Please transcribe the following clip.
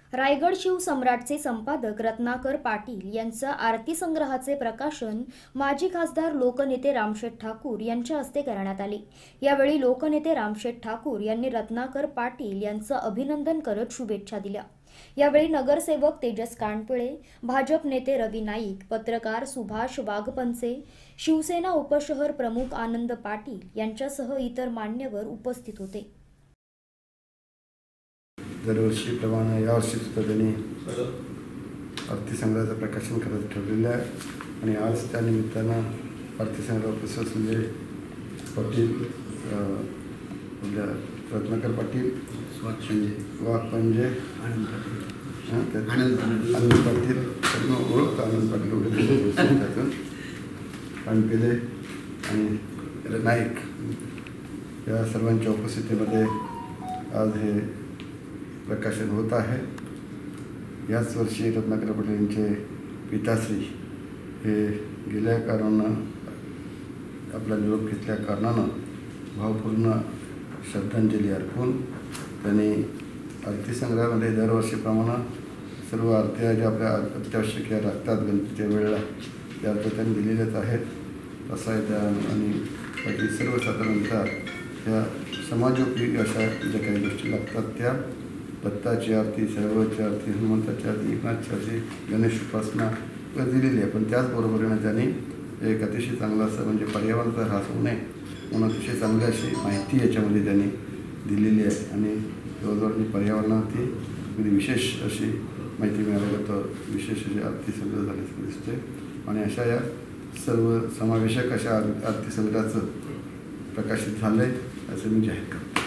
रायगड शिवसम्राटचे संपादक रत्नाकर पाटील यांचा आरती संग्रहाचे प्रकाशन माजी खासदार लोकनेते रामशेठ ठाकूर यांच्या हस्ते करण्यात आले। यावेळी लोकनेते रामशेठ ठाकूर यांनी रत्नाकर पाटील यांचं अभिनंदन करत शुभेच्छा दिल्या। यावेळी नगरसेवक तेजस कांडपिळे, भाजप नेते रवी नाईक, पत्रकार सुभाष वाघपंचे, शिवसेना उपशहर प्रमुख आनंद पाटील यांच्यासह इतर मान्यवर उपस्थित होते। दरवर्षीप्रमाणे यावर्षी सुद्धा त्यांनी आरती संग्रहाचं प्रकाशन करायचं ठरलेलं आहे आणि आज त्या निमित्तानं आरती संग्रह प्रोफेसर संजय पाटील, रत्नाकर पाटील, वाघपंजे, आनंद पाटील, ओळख आनंद पाटील त्यातून कांडपिळे आणि नाईक या सर्वांच्या उपस्थितीमध्ये आज हे प्रकाशन होत आहे। याच वर्षी रत्नाकर पाटील यांचे पिताश्री हे गेल्या कारणानं आपला निरोप घेतल्या कारणानं भावपूर्ण श्रद्धांजली अर्पून त्यांनी आरती संग्रहामध्ये दरवर्षीप्रमाणे सर्व आरत्या ज्या आपल्या अत्यावश्यक लागतात गणपतीच्या वेळेला त्या आरत्या त्यांनी दिलेल्याच आहेत। असं आहे त्या आणि बाकी सर्वसाधारणतः ह्या समाजोपयोगी अशा ज्या काही गोष्टी लागतात त्या दत्ताची आरती, सर्वची आरती, हनुमंताची आरती, एकनाथची आरती, गणेश उपासना दिलेली आहे। पण त्याचबरोबरीनं त्यांनी एक अतिशय चांगलं असं म्हणजे पर्यावरणाचा ऱ्हास होऊ नये म्हणून अतिशय चांगली अशी माहिती याच्यामध्ये त्यांनी दिलेली आहे आणि जवळजवळ पर्यावरणावरती अगदी विशेष अशी माहिती मिळाल्यानंतर विशेष अशी आरती संग्रह झाल्याचं दिसते आणि अशा या सर्व समावेशक अशा आरती संग्रहाचं प्रकाशित झालं आहे असं मी जाहीर करतो।